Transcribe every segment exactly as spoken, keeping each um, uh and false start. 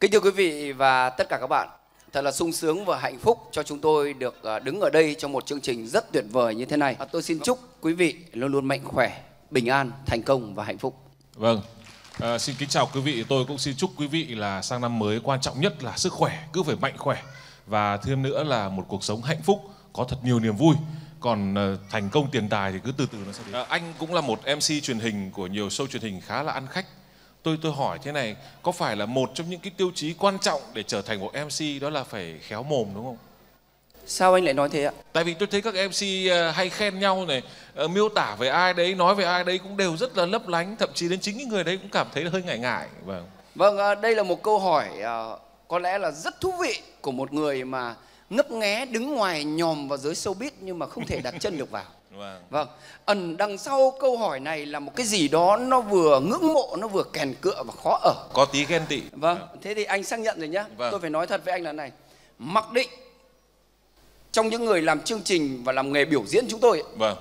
Kính thưa quý vị và tất cả các bạn, thật là sung sướng và hạnh phúc cho chúng tôi được đứng ở đây trong một chương trình rất tuyệt vời như thế này. Tôi xin chúc quý vị luôn luôn mạnh khỏe, bình an, thành công và hạnh phúc. Vâng, à, xin kính chào quý vị. Tôi cũng xin chúc quý vị là sang năm mới quan trọng nhất là sức khỏe, cứ phải mạnh khỏe. Và thêm nữa là một cuộc sống hạnh phúc, có thật nhiều niềm vui. Còn uh, thành công tiền tài thì cứ từ từ nó sẽ đến. À, anh cũng là một em xê truyền hình của nhiều show truyền hình khá là ăn khách. Tôi tôi hỏi thế này, có phải là một trong những cái tiêu chí quan trọng để trở thành một em xê đó là phải khéo mồm đúng không? Sao anh lại nói thế ạ? Tại vì tôi thấy các em xê hay khen nhau này, uh, miêu tả về ai đấy, nói về ai đấy cũng đều rất là lấp lánh, thậm chí đến chính những người đấy cũng cảm thấy hơi ngại ngại. Vâng. Vâng, uh, đây là một câu hỏi uh, có lẽ là rất thú vị của một người mà ngấp nghé đứng ngoài nhòm vào giới showbiz nhưng mà không thể đặt chân được vào. Vâng. Vâng, ẩn đằng sau câu hỏi này là một cái gì đó nó vừa ngưỡng mộ, nó vừa kèn cựa và khó ở. Có tí ghen tị. Vâng, thế thì anh xác nhận rồi nhá. Vâng. Tôi phải nói thật với anh là này, mặc định trong những người làm chương trình và làm nghề biểu diễn chúng tôi ấy, Vâng.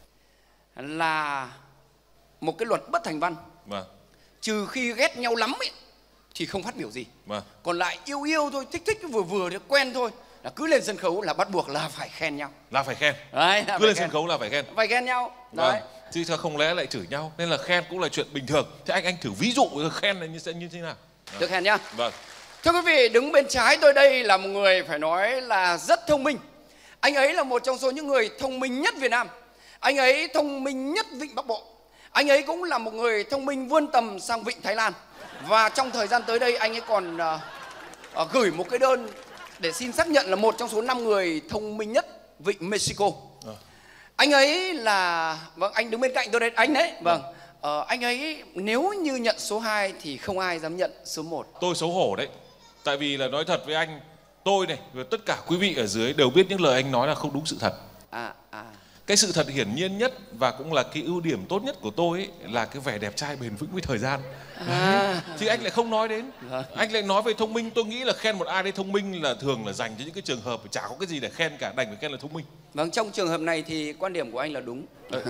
là một cái luật bất thành văn. Vâng. Trừ khi ghét nhau lắm ấy, thì không phát biểu gì. Vâng. Còn lại yêu yêu thôi, thích thích vừa vừa để quen thôi, là cứ lên sân khấu là bắt buộc là phải khen nhau. Là phải khen. Đấy, là Cứ lên khen. sân khấu là phải khen. Phải khen nhau. Đấy. Vâng. Chứ sao không lẽ lại chửi nhau. Nên là khen cũng là chuyện bình thường. Thế anh anh thử ví dụ khen là như sẽ như thế nào? Được khen nhá. Vâng. Thưa quý vị, đứng bên trái tôi đây là một người phải nói là rất thông minh. Anh ấy là một trong số những người thông minh nhất Việt Nam. Anh ấy thông minh nhất Vịnh Bắc Bộ. Anh ấy cũng là một người thông minh vươn tầm sang Vịnh Thái Lan. Và trong thời gian tới đây anh ấy còn uh, uh, gửi một cái đơn để xin xác nhận là một trong số năm người thông minh nhất Vịnh Mexico. À. Anh ấy là... Vâng, anh đứng bên cạnh tôi đây, anh đấy. Vâng. Uh, anh ấy nếu như nhận số hai thì không ai dám nhận số một. Tôi xấu hổ đấy. Tại vì là nói thật với anh, tôi này và tất cả quý vị ở dưới đều biết những lời anh nói là không đúng sự thật. À, à. Cái sự thật hiển nhiên nhất và cũng là cái ưu điểm tốt nhất của tôi ấy, là cái vẻ đẹp trai bền vững với thời gian. À. Thì anh lại không nói đến. Vâng. Anh lại nói về thông minh. Tôi nghĩ là khen một ai đấy thông minh là thường là dành cho những cái trường hợp chả có cái gì để khen cả, đành phải khen là thông minh. Vâng, trong trường hợp này thì quan điểm của anh là đúng.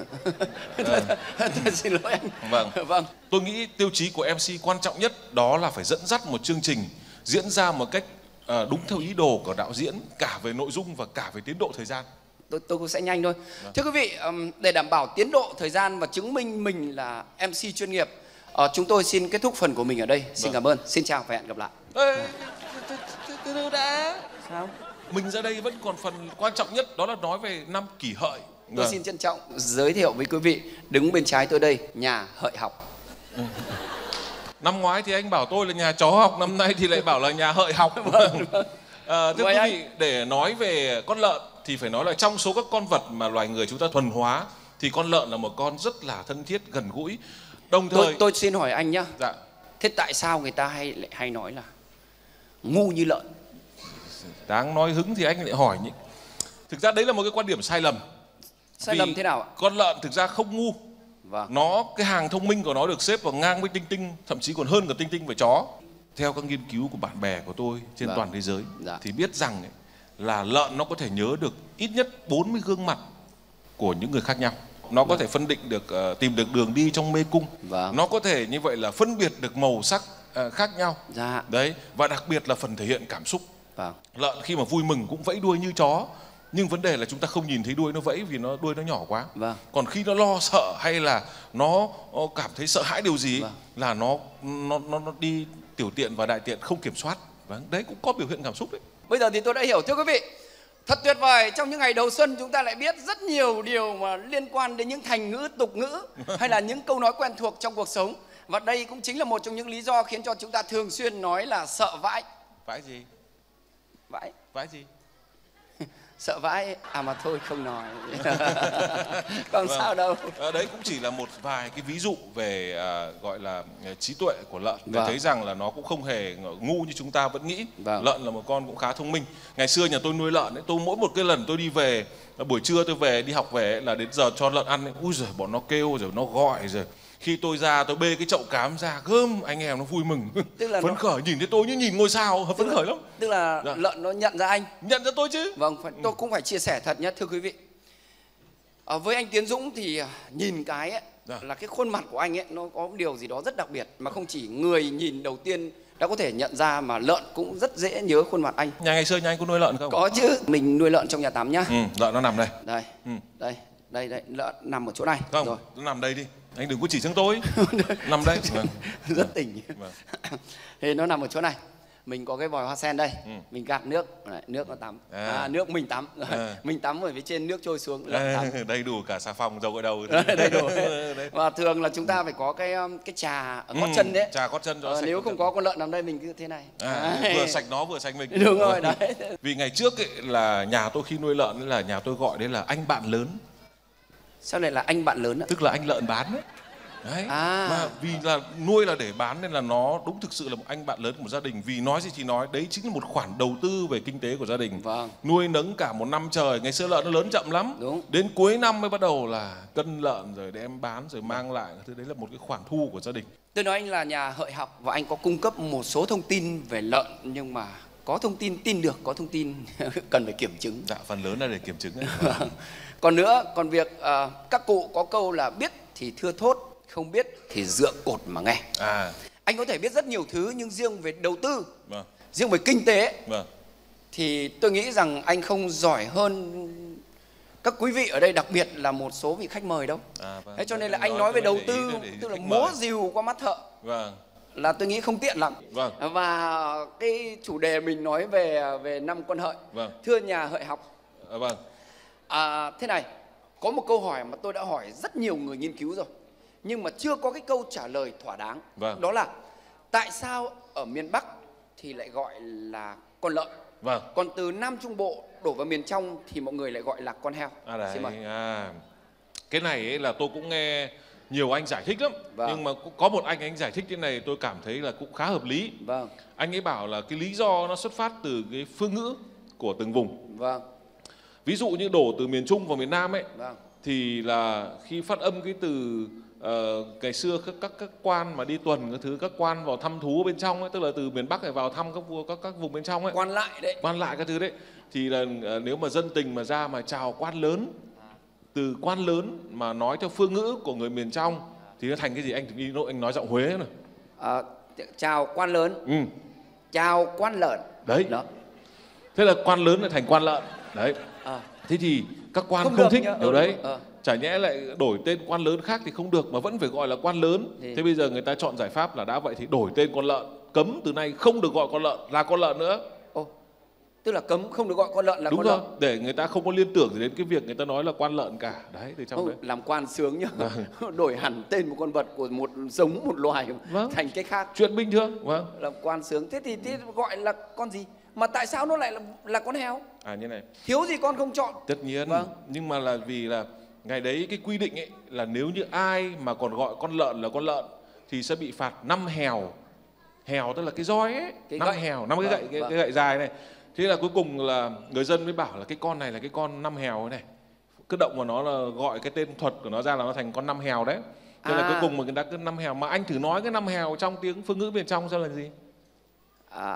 Tôi xin lỗi anh. Vâng. Vâng. Tôi nghĩ tiêu chí của em xê quan trọng nhất đó là phải dẫn dắt một chương trình diễn ra một cách uh, đúng theo ý đồ của đạo diễn, cả về nội dung và cả về tiến độ thời gian. Tôi, tôi cũng sẽ nhanh thôi. Vâng. Thưa quý vị, um, để đảm bảo tiến độ thời gian và chứng minh mình là em xê chuyên nghiệp, uh, chúng tôi xin kết thúc phần của mình ở đây. Xin vâng. cảm ơn, xin chào và hẹn gặp lại. Ê, từ từ đã. Sao? Mình ra đây vẫn còn phần quan trọng nhất, đó là nói về năm Kỷ Hợi. Tôi vâng. xin trân trọng giới thiệu với quý vị, đứng bên trái tôi đây, nhà Hợi học. Ừ. Năm ngoái thì anh bảo tôi là nhà chó học, năm nay thì lại bảo là nhà Hợi học. Vâng, vâng. À, thưa Mời quý anh. vị, để nói về con lợn thì phải nói là trong số các con vật mà loài người chúng ta thuần hóa thì con lợn là một con rất là thân thiết, gần gũi. Đồng thời tôi, tôi xin hỏi anh nhá. Dạ. Thế tại sao người ta hay lại hay nói là ngu như lợn? Đáng nói hứng thì anh lại hỏi nhỉ. Thực ra đấy là một cái quan điểm sai lầm. Sai Vì lầm thế nào ạ? Con lợn thực ra không ngu. Vâng. Nó, cái hàng thông minh của nó được xếp vào ngang với tinh tinh, thậm chí còn hơn cả tinh tinh và chó. Theo các nghiên cứu của bạn bè của tôi trên vâng. toàn thế giới, dạ. thì biết rằng ấy, là lợn nó có thể nhớ được ít nhất bốn mươi gương mặt của những người khác nhau. Nó có vâng. thể phân định được, uh, tìm được đường đi trong mê cung. Vâng. Nó có thể như vậy là phân biệt được màu sắc uh, khác nhau. Dạ. Đấy, và đặc biệt là phần thể hiện cảm xúc. Vâng. Lợn khi mà vui mừng cũng vẫy đuôi như chó. Nhưng vấn đề là chúng ta không nhìn thấy đuôi nó vẫy vì nó đuôi nó nhỏ quá. Vâng. Còn khi nó lo sợ hay là nó cảm thấy sợ hãi điều gì vâng. là nó, nó nó nó đi tiểu tiện và đại tiện không kiểm soát. Vâng, đấy cũng có biểu hiện cảm xúc đấy. Bây giờ thì tôi đã hiểu. Thưa quý vị, thật tuyệt vời, trong những ngày đầu xuân chúng ta lại biết rất nhiều điều mà liên quan đến những thành ngữ, tục ngữ hay là những câu nói quen thuộc trong cuộc sống. Và đây cũng chính là một trong những lý do khiến cho chúng ta thường xuyên nói là sợ vãi. Vãi gì? Vãi. Vãi gì? Sợ vãi, à mà thôi không nói. Còn vâng. sao đâu. À, đấy cũng chỉ là một vài cái ví dụ về à, gọi là trí tuệ của lợn. Để vâng. thấy rằng là nó cũng không hề ngu như chúng ta vẫn nghĩ. Vâng. Lợn là một con cũng khá thông minh. Ngày xưa nhà tôi nuôi lợn ấy, tôi mỗi một cái lần tôi đi về, buổi trưa tôi về đi học về là đến giờ cho lợn ăn ấy, ui giời bọn nó kêu rồi nó gọi rồi. Khi tôi ra tôi bê cái chậu cám ra gơm, anh em nó vui mừng, tức là phấn nó... khởi, nhìn thấy tôi như nhìn ngôi sao, phấn khởi lắm. Tức là dạ. lợn nó nhận ra anh. Nhận ra tôi chứ. Vâng, phải, tôi cũng phải chia sẻ thật nhé thưa quý vị. À, với anh Tiến Dũng thì nhìn cái ấy, dạ. là cái khuôn mặt của anh ấy nó có điều gì đó rất đặc biệt, mà không chỉ người nhìn đầu tiên đã có thể nhận ra mà lợn cũng rất dễ nhớ khuôn mặt anh. Nhà ngày xưa nhà anh có nuôi lợn không? Có chứ, mình nuôi lợn trong nhà tắm nhá. Ừ, lợn nó nằm đây. Đây, Ừ. đây, đây, đây, lợn nằm ở chỗ này. Không, Rồi. nó nằm đây đi. Anh đừng có chỉ sang tôi. Nằm đây. Vâng. Rất tỉnh. Vâng. Thì nó nằm ở chỗ này. Mình có cái vòi hoa sen đây, Ừ. mình gạt nước, này, nước nó tắm, À. à, nước mình tắm, À. mình tắm ở phía trên nước trôi xuống, lợn tắm. À, đầy đủ cả xà phòng dầu gội đầu. Đầy đủ. Đấy. Và thường là chúng ta phải có cái um, cái trà ở gót Ừ, chân đấy. trà gót chân cho nó Ờ, sạch nếu gót không chân. có con lợn nằm đây mình cứ thế này. À, Đấy. vừa sạch nó vừa sạch mình. Đúng rồi đấy. Vì ngày trước ấy, là nhà tôi khi nuôi lợn ấy là nhà tôi gọi đấy là anh bạn lớn, Sao lại là anh bạn lớn ạ? tức là anh lợn bán đấy. Đấy. À. Mà vì là nuôi là để bán nên là nó đúng thực sự là một anh bạn lớn của một gia đình. Vì nói gì thì nói, đấy chính là một khoản đầu tư về kinh tế của gia đình. Vâng. Nuôi nấng cả một năm trời, ngày xưa lợn nó lớn chậm lắm. Đúng. Đến cuối năm mới bắt đầu là cân lợn rồi đem bán rồi mang lại. Thứ đấy là một cái khoản thu của gia đình. Tôi nói anh là nhà hợi học và anh có cung cấp một số thông tin về lợn, nhưng mà có thông tin tin được, có thông tin cần phải kiểm chứng. Dạ, phần lớn là để kiểm chứng ấy. Còn nữa, còn việc uh, các cụ có câu là biết thì thưa thốt, không biết thì dựa cột mà nghe. À, Anh có thể biết rất nhiều thứ, nhưng riêng về đầu tư, vâng, riêng về kinh tế vâng. thì tôi nghĩ rằng anh không giỏi hơn các quý vị ở đây, đặc biệt là một số vị khách mời đâu. À, vâng. Thế cho nên là Nói anh nói về cho đầu để ý tư, để ý tức là khách múa mời. rìu qua mắt thợ, Vâng, là tôi nghĩ không tiện lắm. vâng, Và cái chủ đề mình nói về về năm con hợi. vâng, Thưa nhà hợi học, à, vâng, à, thế này, có một câu hỏi mà tôi đã hỏi rất nhiều người nghiên cứu rồi, nhưng mà chưa có cái câu trả lời thỏa đáng. Vâng. Đó là tại sao ở miền Bắc thì lại gọi là con lợn, vâng. còn từ Nam Trung Bộ đổ vào miền trong thì mọi người lại gọi là con heo. À đấy, Xin mời. à. Cái này ấy là tôi cũng nghe nhiều anh giải thích lắm. Vâng. Nhưng mà cũng có một anh anh giải thích cái này tôi cảm thấy là cũng khá hợp lý. Vâng, Anh ấy bảo là cái lý do nó xuất phát từ cái phương ngữ của từng vùng. vâng, Ví dụ như đổ từ miền Trung vào miền Nam ấy, vâng, thì là khi phát âm cái từ uh, ngày xưa các, các các quan mà đi tuần các thứ, các quan vào thăm thú bên trong ấy, tức là từ miền Bắc này vào thăm các vua các các vùng bên trong ấy, quan lại đấy. quan lại các thứ đấy, thì là uh, nếu mà dân tình mà ra mà chào quan lớn, từ quan lớn mà nói theo phương ngữ của người miền trong thì nó thành cái gì? Anh thử đi anh nói giọng Huế này. À, chào quan lớn, Ừ. chào quan lợn. Đấy. Đó. Thế là quan lớn lại thành quan lợn. Đấy. À. Thế thì các quan Không không, được thích nhá. điều Ừ, đấy. ờ. Chả nhẽ lại đổi tên quan lớn khác thì không được mà vẫn phải gọi là quan lớn. Thì- Thế bây giờ người ta chọn giải pháp là đã vậy thì đổi tên con lợn, cấm từ nay không được gọi con lợn là con lợn nữa. Ồ, tức là cấm không được gọi con lợn là Đúng con rồi, lợn. để người ta không có liên tưởng gì đến cái việc người ta nói là quan lợn cả. Đấy, thì trong Ô, đấy. làm quan sướng nhá. Đổi hẳn tên một con vật của một giống một loài Vâng. thành cái khác. Chuyện bình thường, vâng. Làm quan sướng. Thế thì thế gọi là con gì? Mà tại sao nó lại là, là con heo? À như này. Thiếu gì con không chọn? Tất nhiên, Vâng. nhưng mà là vì là ngày đấy cái quy định ấy là nếu như ai mà còn gọi con lợn là con lợn thì sẽ bị phạt năm hèo. Hèo tức là cái roi ấy, Cái năm gậy. hèo, năm cái Vâng, gậy cái, vâng. cái gậy dài này. Thế là cuối cùng là người dân mới bảo là cái con này là cái con năm hèo ấy này. Cứ động vào nó là gọi cái tên thuật của nó ra là nó thành con năm hèo đấy. Thế là À. cuối cùng mà người ta cứ năm hèo, mà anh thử nói cái năm hèo trong tiếng phương ngữ bên trong xem là gì? À,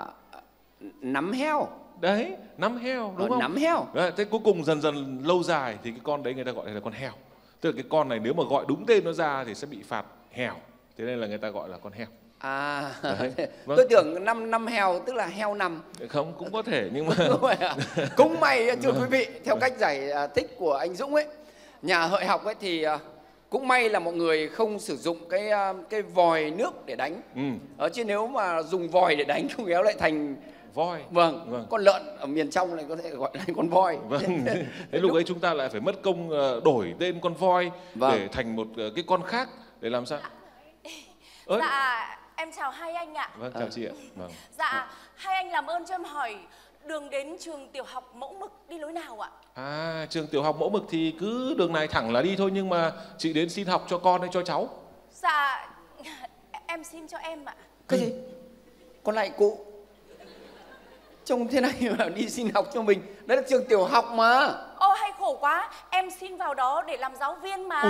nắm heo. Đấy, năm heo đúng Ờ, không? nắm heo. Đấy, thế cuối cùng dần dần lâu dài thì cái con đấy người ta gọi là con heo. Tức là cái con này nếu mà gọi đúng tên nó ra thì sẽ bị phạt heo. Thế nên là người ta gọi là con heo. À, Đấy, vâng. tôi tưởng năm năm heo tức là heo nằm. Không, cũng có thể nhưng mà Đúng rồi ạ. Cũng may thưa quý vị, theo cách giải à, thích của anh Dũng ấy, nhà hợi học ấy thì à, cũng may là mọi người không sử dụng cái à, cái vòi nước để đánh. ừ, Ờ, chứ nếu mà dùng vòi để đánh không khéo lại thành voi. vâng, Vâng. con lợn ở miền trong này có thể gọi là con voi. Vâng. Thế lúc ấy chúng ta lại phải mất công ờ, đổi tên con voi Vâng. để thành một ờ, cái con khác để làm sao? Ơi. Dạ, em chào hai anh ạ. Vâng, chào chị ạ. Vâng. Dạ, hai anh làm ơn cho em hỏi đường đến trường tiểu học Mẫu Mực đi lối nào ạ? À, trường tiểu học Mẫu Mực thì cứ đường này thẳng là đi thôi, nhưng mà chị đến xin học cho con hay cho cháu? Dạ, em xin cho em ạ. Cái gì? Con lại cụ trông thế này mà đi xin học cho mình. Đấy là trường tiểu học mà. Ô hay khổ quá, em xin vào đó để làm giáo viên mà. Ui,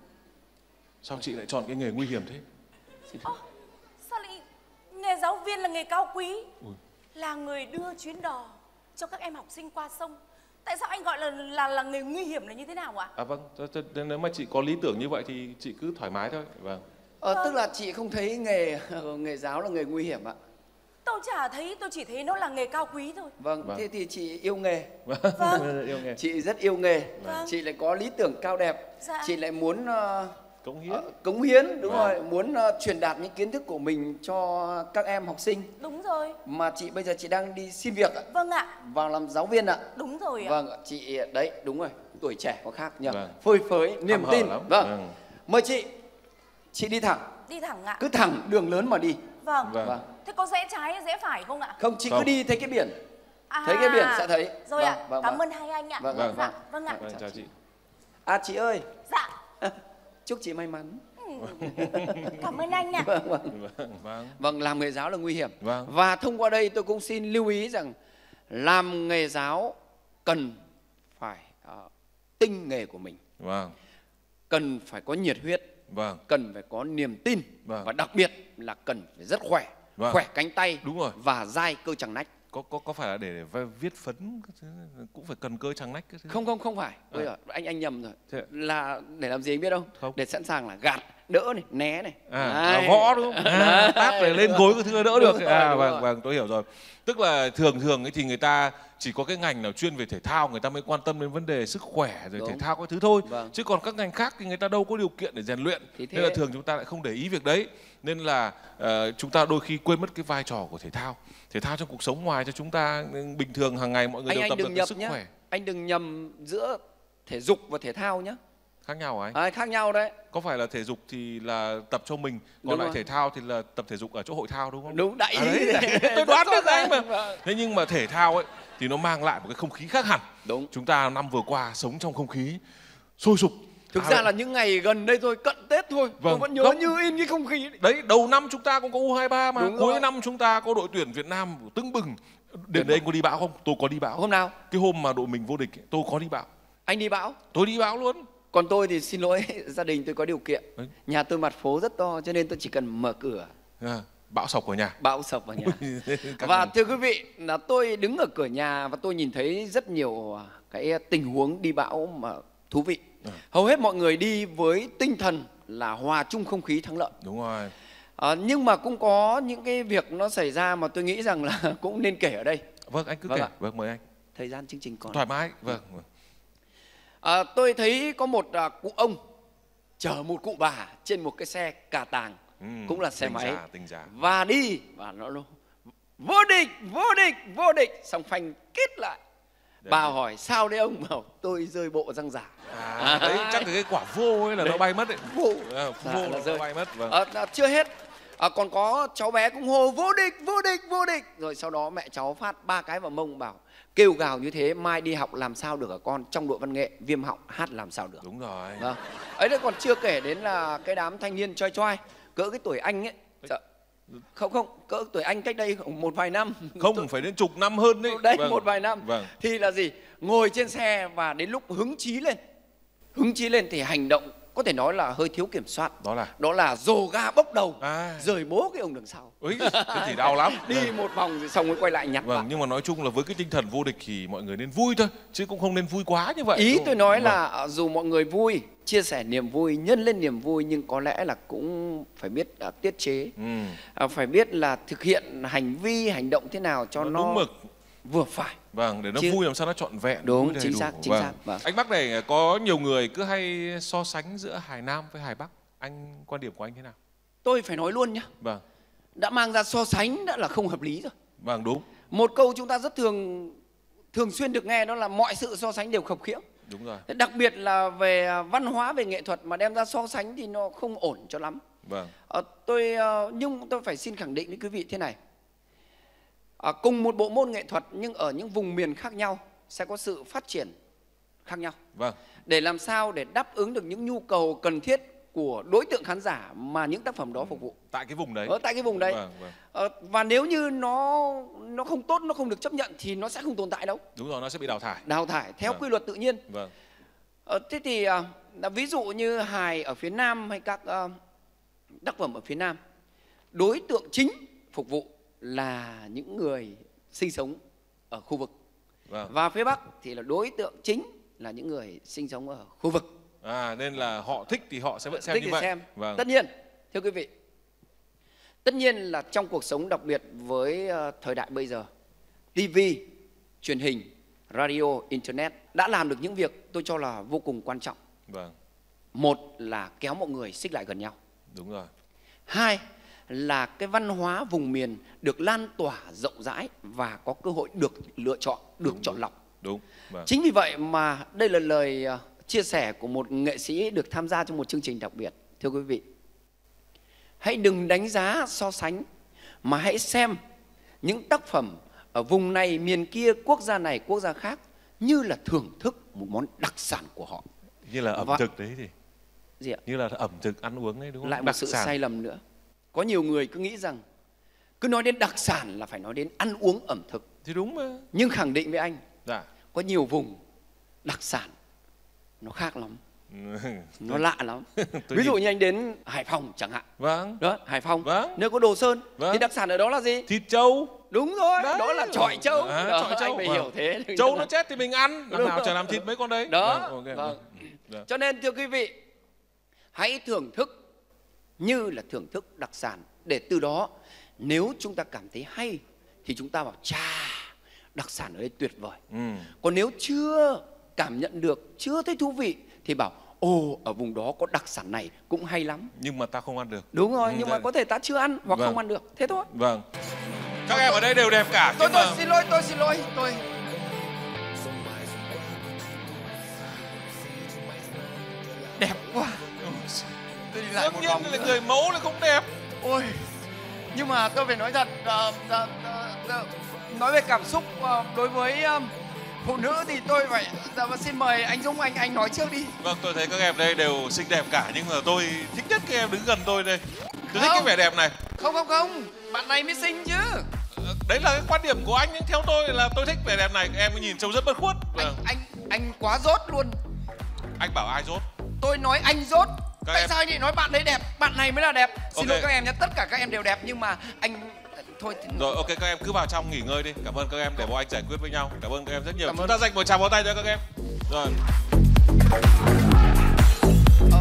sao chị lại chọn cái nghề nguy hiểm thế? Ô, sao lại nghề giáo viên là nghề cao quý? Ui. Là người đưa chuyến đò cho các em học sinh qua sông. Tại sao anh gọi là là là nghề nguy hiểm là như thế nào ạ? À vâng, th- th- nếu mà chị có lý tưởng như vậy thì chị cứ thoải mái thôi. Vâng. Ờ, tức là chị không thấy nghề nghề giáo là nghề nguy hiểm ạ? Tôi chả thấy, tôi chỉ thấy nó là nghề cao quý thôi. Vâng, Vâng. thế thì chị yêu nghề. Vâng. Yêu nghề. Chị rất yêu nghề. Vâng. Chị lại có lý tưởng cao đẹp. Dạ. Chị lại muốn uh, Cống hiến. uh, cống hiến, đúng Vâng. rồi, muốn uh, truyền đạt những kiến thức của mình cho các em học sinh. Đúng rồi. Mà chị bây giờ chị đang đi xin việc ạ, Vâng ạ. vào làm giáo viên ạ. Đúng rồi ạ. Vâng, chị đấy, đúng rồi, tuổi trẻ có khác nhỉ. Vâng. Phơi phới, niềm Hăm hở tin. lắm. Vâng. Vâng. Mời chị. Chị đi thẳng, Đi thẳng ạ. cứ thẳng đường lớn mà đi. Vâng. Vâng. Vâng. Thế có rẽ trái hay rẽ phải không ạ? Không, chị cứ Không. đi thấy cái biển. À, Thấy cái biển sẽ thấy. Rồi Vâng, ạ. vâng, Cảm vâng. ơn hai anh ạ. Vâng, vâng, Dạ, vâng. vâng ạ. Vâng, chào chị. À chị ơi, Dạ. chúc chị may mắn. Cảm ơn anh ạ. Vâng, vâng. Vâng, vâng. Vâng, làm nghề giáo là nguy hiểm. Vâng. Và thông qua đây tôi cũng xin lưu ý rằng làm nghề giáo cần phải uh, tinh nghề của mình, Vâng. cần phải có nhiệt huyết, Vâng. cần phải có niềm tin, Vâng. và đặc biệt là cần phải rất khỏe, Vâng. khỏe cánh tay, Đúng rồi. và dai cơ chằng nách. Có có có phải là để, để viết phấn các thứ, cũng phải cần cơ trắng nách các thứ? Không không không phải. Bây À. giờ anh anh nhầm rồi. Thế ạ? Là để làm gì anh biết không? Không. Để sẵn sàng là gạt, đỡ này, né này. À, Đấy. à, võ đúng không? À, táp để lên gối cái thứ đỡ Đúng được. rồi, À, đúng vâng, rồi. vâng, tôi hiểu rồi. Tức là thường thường ấy thì người ta chỉ có cái ngành nào chuyên về thể thao người ta mới quan tâm đến vấn đề sức khỏe rồi Đúng. thể thao các thứ thôi. Vâng. Chứ còn các ngành khác thì người ta đâu có điều kiện để rèn luyện. Thì Nên là thế. thường chúng ta lại không để ý việc đấy. Nên là ờ, chúng ta đôi khi quên mất cái vai trò của thể thao. Thể thao trong cuộc sống ngoài cho chúng ta bình thường hàng ngày mọi người Anh đều anh tập đừng luyện nhập sức nhá. khỏe. Anh đừng nhầm giữa thể dục và thể thao nhá. Khác nhau hả anh? À, khác nhau đấy. Có phải là thể dục thì là tập cho mình, còn Đúng lại rồi. thể thao thì là tập thể dục ở chỗ hội thao đúng không? Đúng, đại À, ý. đấy, đấy. Tôi Rất đoán rõ được anh mà. ràng. Vâng. Thế nhưng mà thể thao ấy thì nó mang lại một cái không khí khác hẳn. Đúng. Chúng ta năm vừa qua sống trong không khí sôi sục. Thực À, ra là những ngày gần đây thôi, cận Tết thôi, tôi Vâng. vẫn nhớ Không. như in cái không khí đấy. đấy đầu năm chúng ta cũng có U hai ba mà, Đúng cuối rồi. năm chúng ta có đội tuyển Việt Nam tưng bừng. Đến đây anh có đi bão không? Tôi có đi bão. Hôm nào Cái hôm mà đội mình vô địch ấy, tôi có đi bão. anh đi bão? Tôi đi bão luôn. Còn tôi thì xin lỗi, gia đình tôi có điều kiện. Đấy. Nhà tôi mặt phố rất to cho nên tôi chỉ cần mở cửa, À, bão sọc ở nhà. bão sập vào nhà. Các Và bạn- thưa quý vị, là tôi đứng ở cửa nhà và tôi nhìn thấy rất nhiều cái tình huống đi bão mà thú vị. À. Hầu hết mọi người đi với tinh thần là hòa chung không khí thắng lợi. Đúng rồi. À, nhưng mà cũng có những cái việc nó xảy ra mà tôi nghĩ rằng là cũng nên kể ở đây. Vâng, anh cứ Vâng kể. ạ. Vâng, mời anh. Thời gian chương trình còn. Thoải mái. Vâng. À, tôi thấy có một à, cụ ông chở một cụ bà trên một cái xe cà tàng, Ừ, cũng là xe tình máy, giả, tình giả. và đi và nó lô vô địch, vô địch, vô địch, xong phanh kít lại. Đấy. Bà hỏi sao đấy ông? Bảo tôi rơi bộ răng giả. À, đấy chắc là cái quả vô ấy là nó bay mất đấy. Vô. À, Dạ, vô là nó rơi. bay mất. Vâng. À, à, chưa hết, à, còn có cháu bé cũng hô vô địch, vô địch, vô địch. Rồi sau đó mẹ cháu phát ba cái vào mông, bảo kêu gào như thế mai đi học làm sao được hả con, trong đội văn nghệ viêm họng hát làm sao được. Đúng rồi. Vâng. Ấy đấy, còn chưa kể đến là cái đám thanh niên choi choi cỡ cái tuổi anh ấy. Dạ. Không không, cỡ tuổi anh cách đây khoảng một vài năm. Không, phải đến chục năm hơn đấy. Đấy, Vâng. một vài năm. Vâng. Thì là gì? Ngồi trên xe và đến lúc hứng chí lên, hứng chí lên thì hành động có thể nói là hơi thiếu kiểm soát. Đó là Đó là dồ ga bốc đầu, à, rời bố cái ông đằng sau. ấy, thế thì đau lắm. Đi Vâng. một vòng rồi xong rồi quay lại nhặt Vâng, lại. nhưng mà nói chung là với cái tinh thần vô địch thì mọi người nên vui thôi, chứ cũng không nên vui quá như vậy. Ý đúng tôi không? nói Vâng. là à, dù mọi người vui, chia sẻ niềm vui, nhân lên niềm vui, nhưng có lẽ là cũng phải biết à, tiết chế, Ừ. à, phải biết là thực hiện hành vi, hành động thế nào cho Nó nó đúng mực. vừa phải. Vâng, để nó Chứ- vui làm sao nó trọn vẹn. Đúng, vui đầy chính đủ. xác, chính Vâng. xác, vâng. Anh Bắc này có nhiều người cứ hay so sánh giữa Hải Nam với Hải Bắc. Anh quan điểm của anh thế nào? Tôi phải nói luôn nhá, Vâng, đã mang ra so sánh đã là không hợp lý rồi. vâng đúng, Một câu chúng ta rất thường thường xuyên được nghe, đó là mọi sự so sánh đều khập khiễng. đúng rồi. Đặc biệt là về văn hóa, về nghệ thuật mà đem ra so sánh thì nó không ổn cho lắm. Vâng, Ờ, tôi ờ, nhưng tôi phải xin khẳng định với quý vị thế này. Ờ, cùng một bộ môn nghệ thuật nhưng ở những vùng miền khác nhau sẽ có sự phát triển khác nhau. vâng, Để làm sao để đáp ứng được những nhu cầu cần thiết của đối tượng khán giả mà những tác phẩm đó phục vụ tại cái vùng đấy. ở tại cái vùng đấy. Vâng, vâng. Ờ, và nếu như nó nó không tốt, nó không được chấp nhận thì nó sẽ không tồn tại đâu. Đúng rồi, nó sẽ bị đào thải. Đào thải theo Vâng. quy luật tự nhiên. Vâng, Ờ, thế thì à, là ví dụ như hài ở phía Nam hay các à, tác phẩm ở phía Nam, đối tượng chính phục vụ là những người sinh sống ở khu vực, vâng. và phía Bắc thì là đối tượng chính là những người sinh sống ở khu vực. À, nên là họ thích thì họ sẽ vẫn xem Thích như thì vậy. xem. Vâng. Tất nhiên, thưa quý vị, Tất nhiên là trong cuộc sống, đặc biệt với uh, thời đại bây giờ, ti vi, truyền hình, radio, internet đã làm được những việc tôi cho là vô cùng quan trọng. Vâng. Một là kéo mọi người xích lại gần nhau. Đúng rồi. Hai là cái văn hóa vùng miền được lan tỏa rộng rãi và có cơ hội được lựa chọn, được Đúng, chọn đúng. lọc. Đúng. Vâng. Chính vì vậy mà đây là lời uh, chia sẻ của một nghệ sĩ được tham gia trong một chương trình đặc biệt. Thưa quý vị, hãy đừng đánh giá so sánh, mà hãy xem những tác phẩm ở vùng này, miền kia, quốc gia này, quốc gia khác như là thưởng thức một món đặc sản của họ. Như là ẩm Và... thực đấy thì gì ạ? Như là ẩm thực ăn uống đấy, đúng không? Lại một đặc sự sản. sai lầm nữa. Có nhiều người cứ nghĩ rằng cứ nói đến đặc sản là phải nói đến ăn uống ẩm thực. Thì đúng mà. Nhưng khẳng định với anh, Dạ. có nhiều vùng đặc sản nó khác lắm, nó lạ lắm. Ví dụ nhìn... như anh đến Hải Phòng chẳng hạn. Vâng. Đó, Hải Phòng, Vâng. nơi có Đồ Sơn, Vâng. thì đặc sản ở đó là gì? Thịt trâu. Đúng rồi, Đấy. đó là chọi trâu. À, Đó, chọi trâu. anh phải Vâng. hiểu thế. Trâu nó chết thì mình ăn, làm Đúng nào rồi. chả làm thịt mấy con đấy. Đó, Vâng, okay. vâng. Vâng. Cho nên thưa quý vị, hãy thưởng thức như là thưởng thức đặc sản, để từ đó nếu chúng ta cảm thấy hay thì chúng ta bảo chà, đặc sản ở đây tuyệt vời. Ừ. Còn nếu chưa cảm nhận được, chưa thấy thú vị thì bảo ồ, ở vùng đó có đặc sản này cũng hay lắm. Nhưng mà ta không ăn được. Đúng rồi, Ừ, nhưng mà đây. có thể ta chưa ăn hoặc Vâng. không ăn được, thế thôi. Vâng. Các em ở đây đều đẹp cả. Tôi nhưng tôi mà... xin lỗi, tôi xin lỗi, tôi đẹp quá. Tôi đi lại Đương một nhiên vòng là nữa. người mẫu là không đẹp. Ôi, nhưng mà tôi phải nói thật, ờ, ờ, ờ, ờ, nói về cảm xúc ờ, đối với ờ, phụ nữ thì tôi phải dạ, vâng, xin mời anh Dũng, anh anh nói trước đi. Vâng, tôi thấy các em đây đều xinh đẹp cả, nhưng mà tôi thích nhất các em đứng gần tôi đây. Tôi thích Không. cái vẻ đẹp này. Không không không, bạn này mới xinh chứ. Ờ, Đấy là cái quan điểm của anh, nhưng theo tôi là tôi thích vẻ đẹp này. Các em nhìn trông rất bất khuất. Anh Vâng. anh anh quá dốt luôn. Anh bảo ai dốt? Tôi nói anh dốt. Các Tại em- sao anh lại nói bạn đấy đẹp? Bạn này mới là đẹp. Xin Ok. lỗi các em nhé, tất cả các em đều đẹp nhưng mà anh thôi thì... Rồi, ok, các em cứ vào trong nghỉ ngơi đi. Cảm ơn các em để bọn anh giải quyết với nhau. Cảm ơn các em rất nhiều. Cảm Chúng ơn. ta dành một tràng pháo tay cho các em. Rồi. Ờ,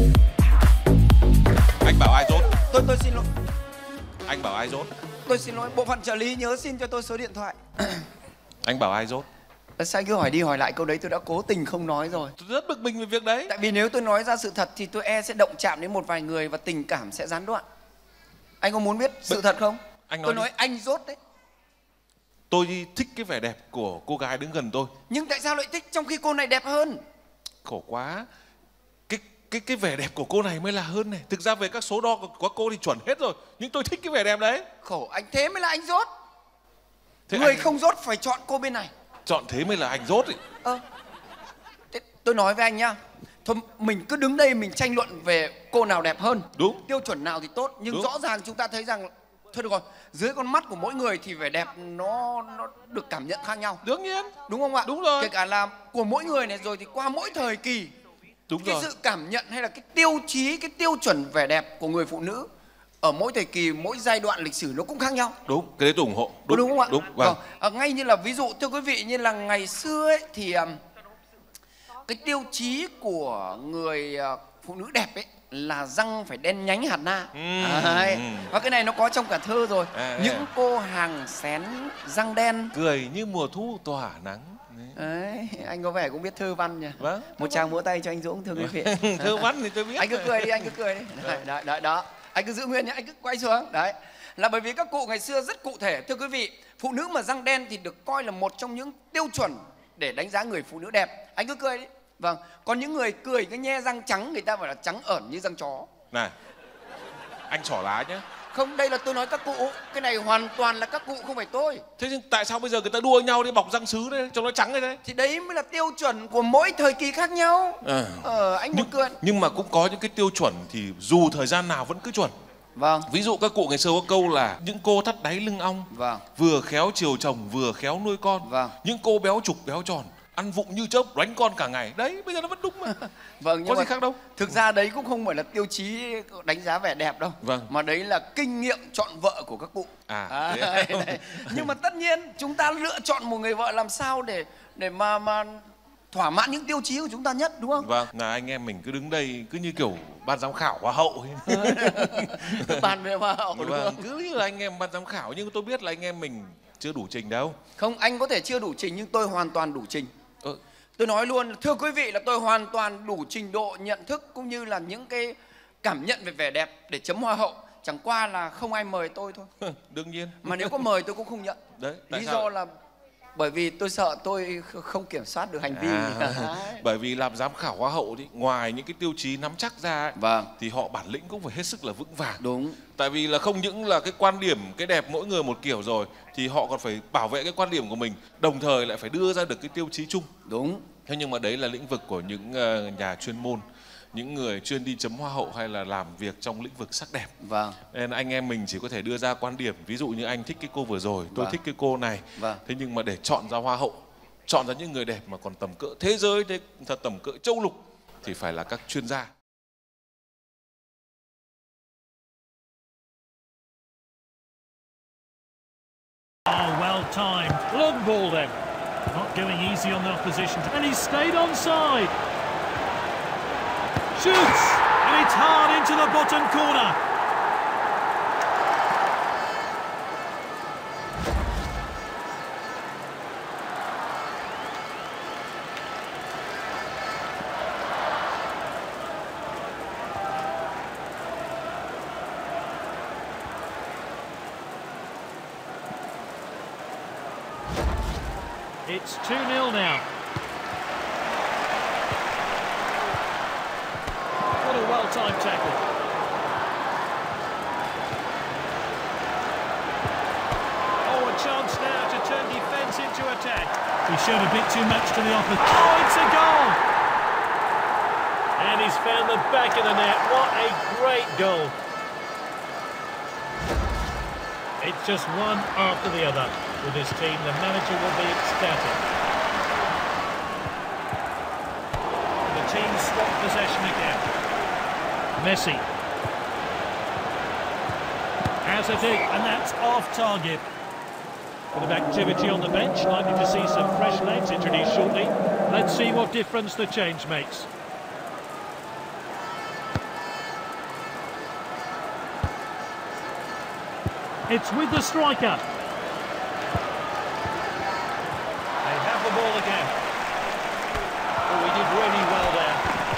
Anh bảo ai dốt? tôi tôi xin lỗi. Anh bảo ai dốt? Tôi xin lỗi, bộ phận trợ lý nhớ xin cho tôi số điện thoại. Anh bảo ai dốt? Ờ, Sao anh cứ hỏi đi hỏi lại câu đấy, tôi đã cố tình không nói rồi. Tôi rất bực mình về việc đấy. Tại vì nếu tôi nói ra sự thật thì tôi e sẽ động chạm đến một vài người và tình cảm sẽ gián đoạn. Anh có muốn biết sự thật không? Anh nói Tôi đi. nói anh dốt đấy. Tôi thích cái vẻ đẹp của cô gái đứng gần tôi. Nhưng tại sao lại thích trong khi cô này đẹp hơn? Khổ quá. Cái cái cái vẻ đẹp của cô này mới là hơn này. Thực ra về các số đo của, của cô thì chuẩn hết rồi, nhưng tôi thích cái vẻ đẹp đấy. Khổ anh, thế mới là anh dốt. Thế Người anh không dốt phải chọn cô bên này. chọn thế mới là anh dốt ý. Ơ, thế tôi nói với anh nhá, thôi mình cứ đứng đây mình tranh luận về cô nào đẹp hơn, Đúng. tiêu chuẩn nào thì tốt, nhưng Đúng. rõ ràng chúng ta thấy rằng thôi được rồi, dưới con mắt của mỗi người thì vẻ đẹp nó nó được cảm nhận khác nhau, Đương nhiên. đúng không ạ? Đúng rồi. Kể cả là của mỗi người này, rồi thì qua mỗi thời kỳ, Đúng cái rồi. sự cảm nhận hay là cái tiêu chí, cái tiêu chuẩn vẻ đẹp của người phụ nữ ở mỗi thời kỳ, mỗi giai đoạn lịch sử nó cũng khác nhau. Đúng, cái đấy tôi ủng hộ. Đúng, đúng không ạ? Đúng, vâng. À, ngay như là ví dụ thưa quý vị, như là ngày xưa ấy thì um, cái tiêu chí của người uh, phụ nữ đẹp ấy là răng phải đen nhánh hạt na. Ừm, Đấy. ừm. Và cái này nó có trong cả thơ rồi. À, Những à. cô hàng xén răng đen. Cười như mùa thu tỏa nắng. Đấy. Đấy, anh có vẻ cũng biết thơ văn nhỉ. Vâng. Một tràng vỗ tay cho anh Dũng thưa quý vị. Thơ văn thì tôi biết. Anh cứ cười đi, anh cứ cười đi. Đấy, đấy, đấy, đó. Anh cứ giữ nguyên nhé, anh cứ quay xuống. Đấy. Là bởi vì các cụ ngày xưa rất cụ thể. Thưa quý vị, phụ nữ mà răng đen thì được coi là một trong những tiêu chuẩn để đánh giá người phụ nữ đẹp. Anh cứ cười đi. Vâng. Còn những người cười cái nhe răng trắng, người ta bảo là trắng ẩn như răng chó. Này, anh xỏ lá nhé. Không, đây là tôi nói các cụ. Cái này hoàn toàn là các cụ, không phải tôi. Thế nhưng tại sao bây giờ người ta đua nhau đi bọc răng sứ đấy, trông nó trắng đấy đấy? Thì đấy mới là tiêu chuẩn của mỗi thời kỳ khác nhau. À. Ờ, anh Nhưng, muốn cười. nhưng mà cũng có những cái tiêu chuẩn thì dù thời gian nào vẫn cứ chuẩn. Vâng. Ví dụ các cụ ngày xưa có câu là những cô thắt đáy lưng ong, Vâng. vừa khéo chiều chồng vừa khéo nuôi con. Vâng. Những cô béo trục béo tròn, ăn vụng như chớp đánh con cả ngày. Đấy, bây giờ nó vẫn đúng mà. Vâng, nhưng Có mà gì khác đâu. thực ra đấy cũng không phải là tiêu chí đánh giá vẻ đẹp đâu. Vâng. Mà đấy là kinh nghiệm chọn vợ của các cụ. À, thế đấy, đấy. Nhưng mà tất nhiên chúng ta lựa chọn một người vợ làm sao để để mà mà thỏa mãn những tiêu chí của chúng ta nhất, đúng không? Vâng, là anh em mình cứ đứng đây cứ như kiểu ban giám khảo hoa hậu. Ban về hoa hậu, đúng Vâng, không? cứ như là anh em ban giám khảo, nhưng tôi biết là anh em mình chưa đủ trình đâu. Không, anh có thể chưa đủ trình nhưng tôi hoàn toàn đủ trình. Ờ. Tôi nói luôn, thưa quý vị, là tôi hoàn toàn đủ trình độ nhận thức cũng như là những cái cảm nhận về vẻ đẹp để chấm hoa hậu. Chẳng qua là không ai mời tôi thôi. Đương nhiên. Mà nếu có mời tôi cũng không nhận. Đấy, lý do là bởi vì tôi sợ tôi không kiểm soát được hành vi. À, bởi vì làm giám khảo hoa hậu thì ngoài những cái tiêu chí nắm chắc ra ấy, vâng, thì họ bản lĩnh cũng phải hết sức là vững vàng. Đúng. Tại vì là không những là cái quan điểm, cái đẹp mỗi người một kiểu rồi, thì họ còn phải bảo vệ cái quan điểm của mình, đồng thời lại phải đưa ra được cái tiêu chí chung. Đúng. Thế nhưng mà đấy là lĩnh vực của những nhà chuyên môn, những người chuyên đi chấm hoa hậu hay là làm việc trong lĩnh vực sắc đẹp. Vâng. Nên anh em mình chỉ có thể đưa ra quan điểm, ví dụ như anh thích cái cô vừa rồi, tôi vâng. thích cái cô này. Vâng. Thế nhưng mà để chọn ra hoa hậu, chọn ra những người đẹp mà còn tầm cỡ thế giới, thế thật tầm cỡ châu lục thì phải là các chuyên gia. Oh, well timed. Long ball then. Not going easy on the opposition. And he stayed onside. Shoots! And it's hard into the bottom corner. It's two nil now. What a well-timed tackle. Oh, a chance now to turn defence into attack. He showed a bit too much to the opposite. Oh, it's a goal! And he's found the back of the net. What a great goal. It's just one after the other. With his team, the manager will be ecstatic. The team swap possession again. Messi. Has a dig, and that's off target. Bit of activity on the bench, likely to see some fresh legs introduced shortly. Let's see what difference the change makes. It's with the striker. The ball again. Oh, he did really well there.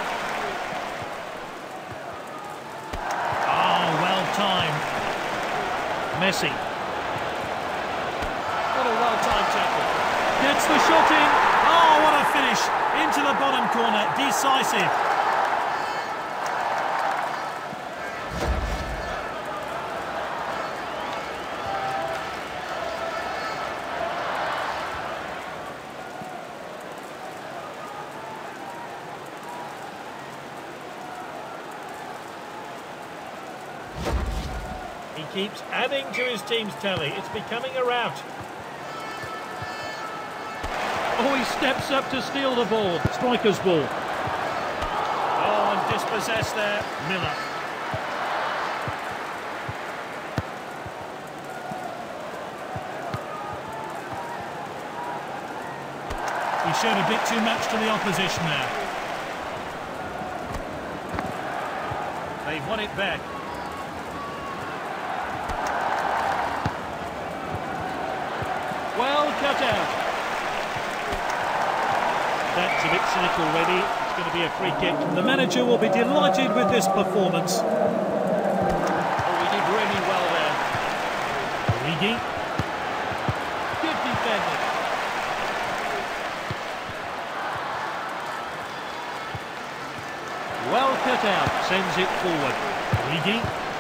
Oh, well timed. Messi. What a well timed tackle. Gets the shot in. Oh, what a finish. Into the bottom corner. Decisive. He keeps adding to his team's tally. It's becoming a rout. Oh, he steps up to steal the ball. Striker's ball. Oh, and dispossessed there. Miller. He showed a bit too much to the opposition there. They've won it back. Well cut out. That's a bit cynical already. It's going to be a free kick. The manager will be delighted with this performance. Oh, he did really well there. Origi. Good defending. Well cut out. Sends it forward. Origi.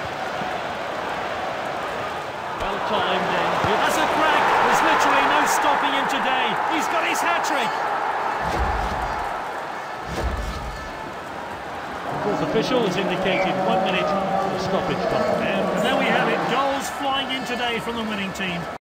Well timed and good. That's a crack. There's literally no stopping him today. He's got his hat-trick. The fourth official has indicated one minute of stoppage time. And there we have it. Goals flying in today from the winning team.